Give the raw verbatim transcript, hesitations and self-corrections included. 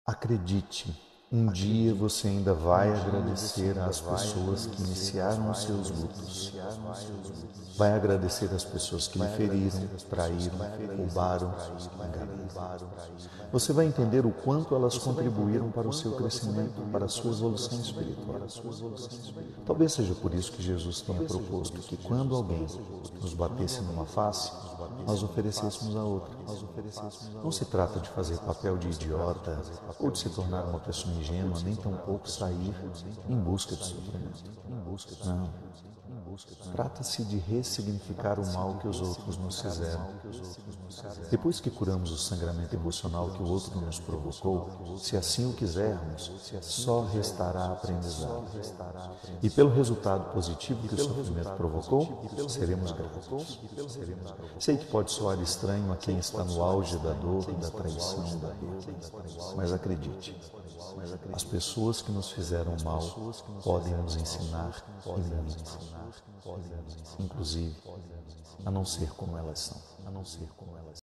Acredite, um dia você ainda vai agradecer às pessoas que iniciaram os seus lutos. Vai agradecer às pessoas que lhe feriram, traíram, roubaram, enganaram. Você vai entender o quanto elas contribuíram para o seu crescimento, para a sua evolução espiritual. Talvez seja por isso que Jesus tenha proposto que quando alguém nos batesse numa face, nós oferecêssemos a outra. Não se trata de fazer papel de idiota ou de se tornar uma pessoa ingênua, nem tampouco sair em busca de sofrimento. Não. Trata-se de ressignificar o mal que os outros nos fizeram. Depois que curamos o sangramento emocional que o outro nos provocou, se assim o quisermos, só restará aprendizado. E pelo resultado positivo que o sofrimento provocou, seremos gratos. Sei que pode soar estranho a quem está no auge da dor, da traição, da dor, mas acredite, as pessoas que nos fizeram mal podem nos ensinar e muito, inclusive a não ser como elas são.